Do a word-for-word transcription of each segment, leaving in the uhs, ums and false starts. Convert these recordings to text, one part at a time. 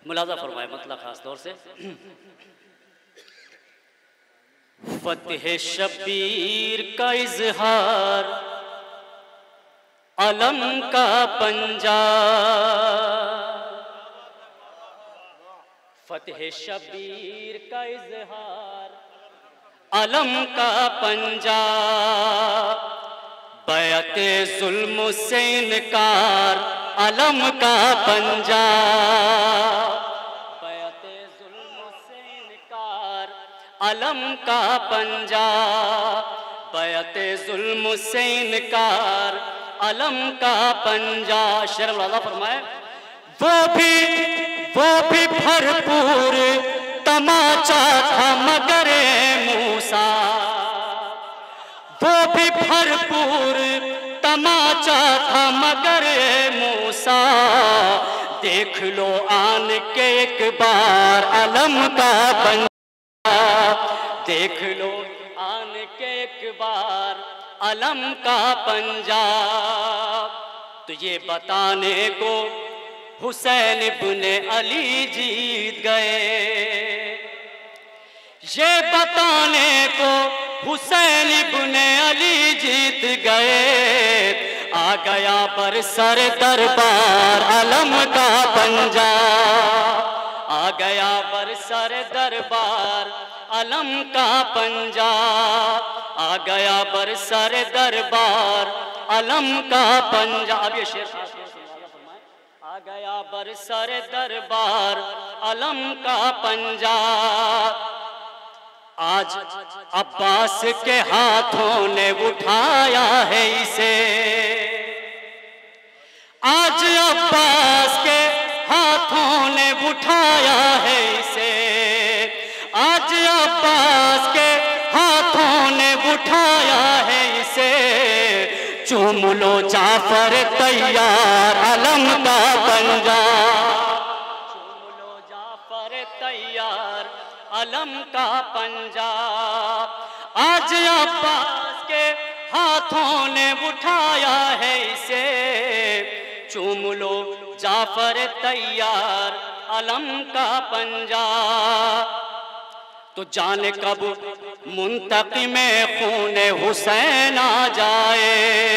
मुलाजा फरमाए मतलब खास तौर से फतेह शब्बीर का इजहार अलम का पंजा, फतेह शब्बीर का इजहार अलम का पंजा, बैअते जुल्म से इनकार अलम का पंजा, बैअते जुल्म से इनकार अलम का पंजा, बैअते जुल्म से इनकार अलम का पंजा। शेर मुलाजा फरमाए वो भी वो भी भरपूर तमाचा था मगर मूसा, वो भी भरपूर तमाचा था मगर मूसा, देख लो आन के एक बार अलम का पंजा, देख लो आन के एक बार अलम का पंजा। तो ये बताने को हुसैन इब्ने अली जीत गए, ये बताने को हुसैन इब्ने अली जीत गए, आ गया बरसर दरबार अलम का पंजा, आ गया बरसर दरबार अलम का पंजा, आ गया बरसर दरबार अलम का पंजा। अब ये शेर आ गया बरसर दरबार अलम का पंजा, आज अब्बास के हाथों ने उठाया है इसे, आज अब्बास के हाथों ने उठाया है इसे, आज अब्बास के हाथों ने उठाया है इसे, चूम लो जाफर तैयार अलम का पंजा, चूम लो जाफर तैयार अलम का पंजा, आज अब्बास के हाथों ने उठाया है इसे, चूम लो जाफर तैयार अलम का पंजा। तो जाने कब मुंतकिम खूने हुसैन आ जाए,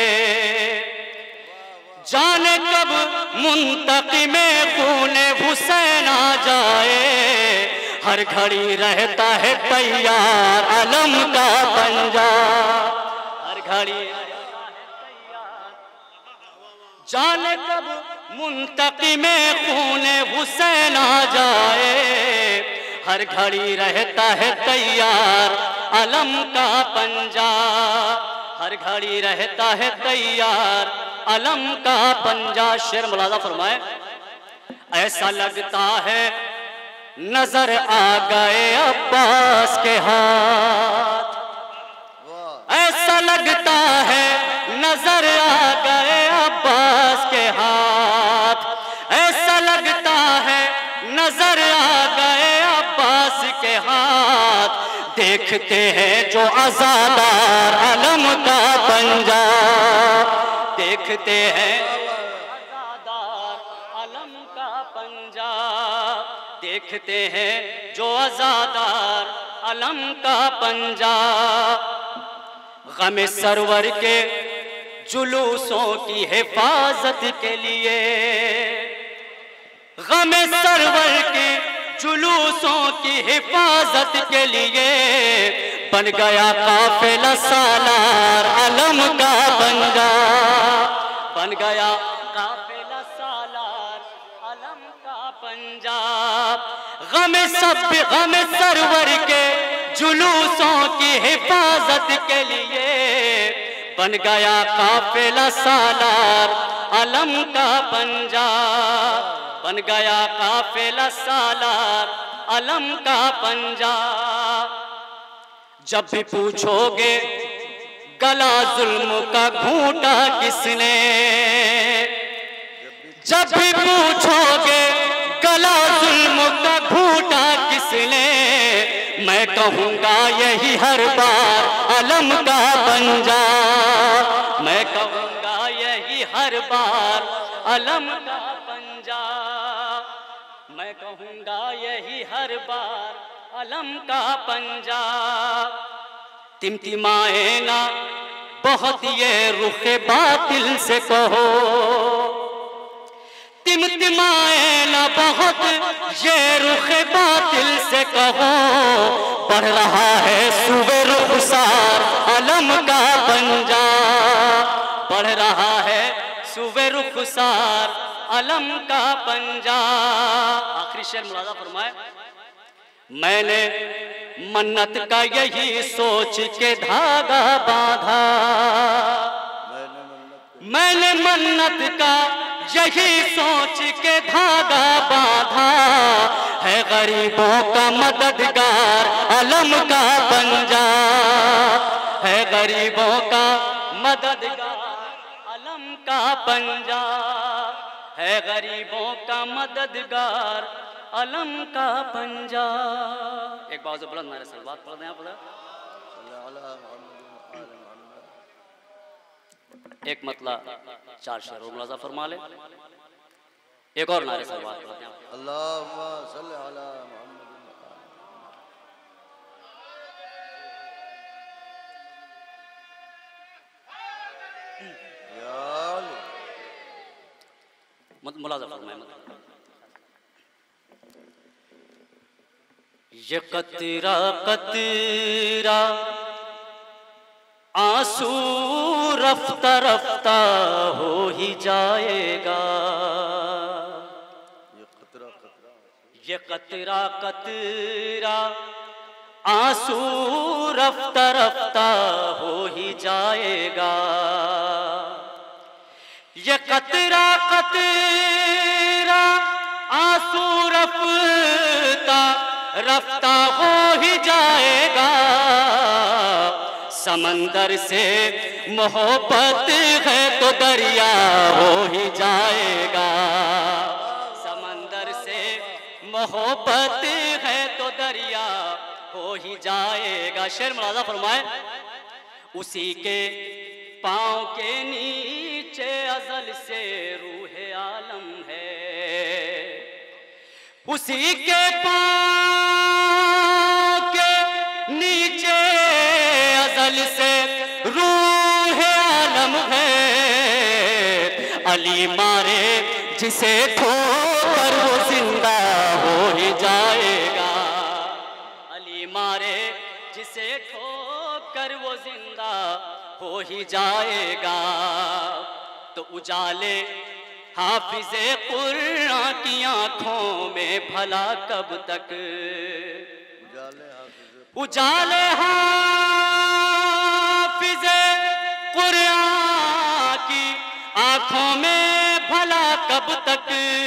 जाने कब मुंतकिम खूने हुसैन आ जाए, हर घड़ी रहता है तैयार अलम का पंजा, हर घड़ी रहता है तैयार, जाने कब मुंतकिम खूने हुसैन आ जाए, हर घड़ी रहता है तैयार अलम का पंजा, हर घड़ी रहता है तैयार अलम का पंजा। शेर मुलाजा फरमाए ऐसा लगता है नजर आ गए अब्बास के हाथ, ऐसा लगता है नजर आ गए अब्बास के हाथ, ऐसा लगता है नजर आ गए अब्बास के हाथ, देखते हैं जो आजादार अलम का पंजा, देखते हैं आजादार अलम का पंजा, देखते हैं जो आजादार अलम का पंजा। गम सरवर के जुलूसों की हिफाजत के लिए, गम सरवर के जुलूसों की हिफाजत के लिए, बन गया काफिला सालार अलम का पंजा, बन गया काफिला सालार अलम का पंजा। गम सब गम सरवर के जुलूसों की हिफाजत के लिए, बन गया काफिला सालार अलम का पंजा, बन गया काफिला सालार अलम का पंजा। जब भी पूछोगे गला जुल्म का घूंटा किसने, जब भी पूछोगे गला जुल्म का घूंटा किसने, मैं कहूँगा यही हर बार अलम का पंजा, मैं कहूँगा यही हर बार अलम का पंजा, मैं मैं कहूँगा यही हर बार अलम का पंजा। तिमतिमाए ना बहुत ये रुखे बातिल से कहो, तिमतिमाए ना बहुत ये रुखे बातिल से कहो, बढ़ रहा है सुबह रुखसार अलम का पंजा, बढ़ रहा है सुबह रुखसार अलम का पंजा। आखिरी शेर मुलाजा फरमाए, मैंने मन्नत का यही सोच के धागा बांधा, मैंने मन्नत का यही सोच के धागा बांधा, है गरीबों का मददगार अलम का पंजा, है गरीबों का मददगार अलम का पंजा, है गरीबों का मददगार अलम का पंजा। एक बार से बुलंद नारे सलवात पढ़ दें आप। एक मतला चार शेर और मुलाजा फरमा ले। एक और नारे सलवात पढ़ दें आप। अल्लाहुम्मा सल्ली अला मुहम्मद। मुलाजा फरमाए। ये कतरा कतरा आंसू रफ्ता रफ्ता हो ही जाएगा, ये कतरा कतरा ये कतरा कतरा आंसू रफ्ता रफ्ता हो ही जाएगा, ये कतरा कतरा आंसू रफ्ता रफ्ता हो ही जाएगा, समंदर से मोहब्बत है तो दरिया हो ही जाएगा, समंदर से मोहब्बत है तो दरिया हो ही जाएगा। शेर मुलाजा फरमाए, उसी के पाँव के नीचे अज़ल से रूह आलम है, उसी के पाँव के नीचे अज़ल से रूह आलम है, अली मारे जिसे ठोकर वो जिंदा हो ही जाएगा, अली मारे जिसे ठोकर वो जिंदा हो ही जाएगा। तो उजाले हाफिज़े कुरान की आंखों में भला कब तक, उजाले हाफिज़े कुरान की आंखों में भला कब तक,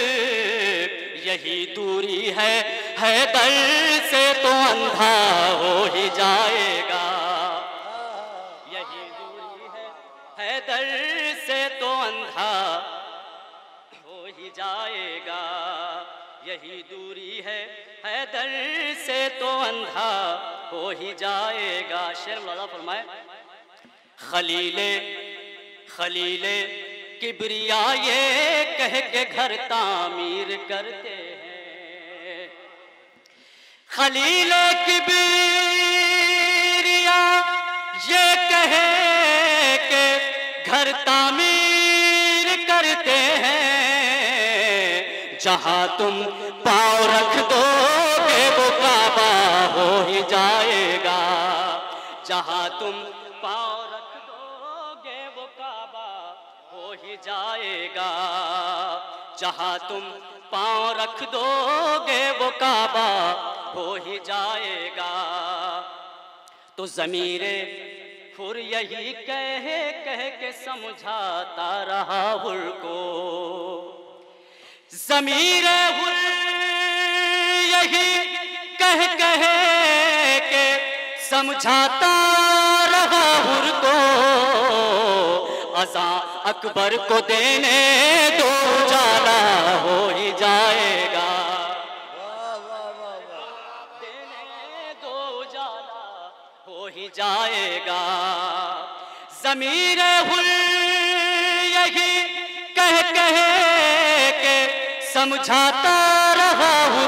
यही दूरी है हैदर से तो अंधा हो ही जाएगा, यही दूरी है हैदर से तो अंधा हो ही जाएगा, यही दूरी है हैदर से तो अंधा हो ही जाएगा। शेर मुलाजा फरमाए, खलीले खलीले किबरिया ये कह के घर तामीर करते हैं, खलीले किबरिया ये कह के घर तामीर करते हैं, जहाँ तुम पाँव रख दोगे वो काबा हो ही जाएगा, जहाँ तुम पाँव रख दोगे वो काबा हो ही जाएगा, जहाँ तुम पाँव रख दोगे वो काबा हो ही जाएगा। तो ज़मीरे खुर यही कह कह के समझाता रहा हुर को, ज़मीरे हुर यही कह कह के समझाता रहा हुर को, अज़ां अकबर को देने दो उजाला हो ही जाएगा, देने दो उजाला हो ही जाएगा। ज़मीरे हुर यही कह कह के समझाता रहा हूँ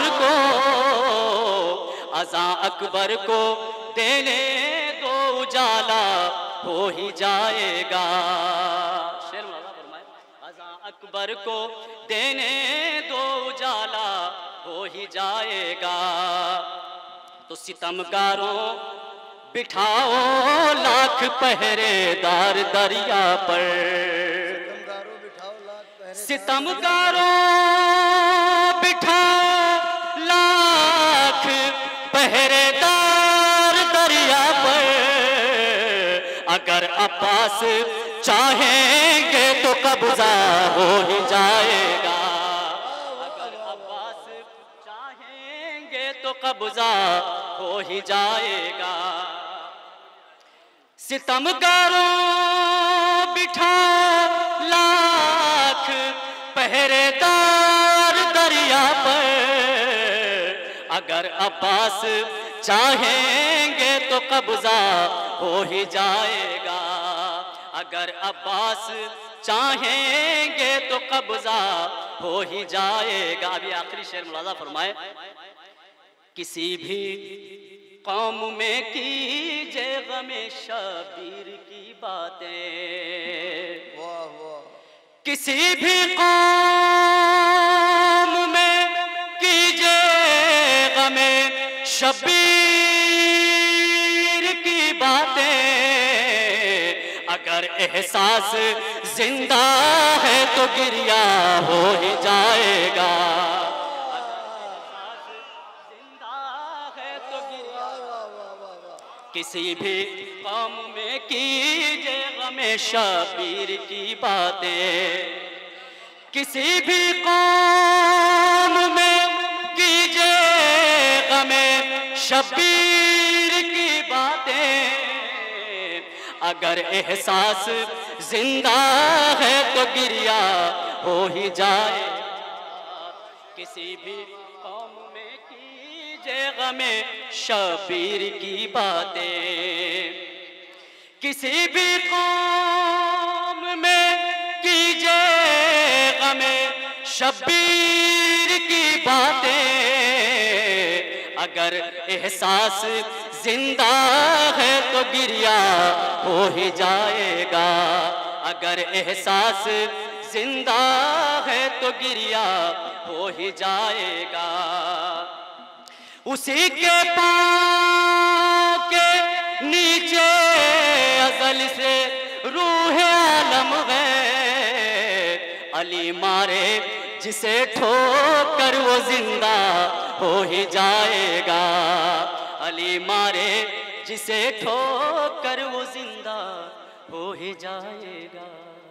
अज़ां अकबर को देने दो उजाला हो ही जाएगा। शेर मौला फरमाए, अज़ां अकबर को देने दो उजाला हो ही जाएगा। तो सितमगारों बिठाओ लाख पहरेदार दरिया पर, सितमगारों बिठाओ लाख पहरेदार दरिया पर। अगर अब्बास चाहेंगे तो कब्जा हो ही जाएगा, अगर अब्बास चाहेंगे तो कब्जा हो ही जाएगा। सितमगारों बिठाओ लाख पहरेदार दरिया पर। अगर अब्बास चाहेंगे तो कब्जा हो ही जाएगा, अगर अब्बास चाहेंगे तो कब्जा हो ही जाएगा। अभी आखिरी शेर मुलाजा फरमाए, किसी भी कौम में कीजिए गमे शबीर की बातें, वाह वाह, किसी भी कौम में कीजिए गमे शबीर की बातें। अगर एहसास जिंदा है तो गिरिया हो ही जाएगा, किसी भी कौम में कीजिए गमे शबीर की बातें, किसी भी कौम में कीजिए गमे शबीर की बातें। अगर एहसास जिंदा है तो गिरिया हो ही जाए, किसी भी कौम में कीजिए गमे शबीर की बातें, किसी भी कौम में कीजिए गमे शबीर की बातें। अगर एहसास जिंदा है तो गिरिया हो ही जाएगा, अगर एहसास जिंदा है तो गिरिया हो ही जाएगा। उसी के पाँव के नीचे अज़ल से रूह आलम है, अली मारे जिसे ठोकर वो जिंदा हो ही जाएगा, अली मारे जिसे ठोकर वो जिंदा हो ही जाएगा।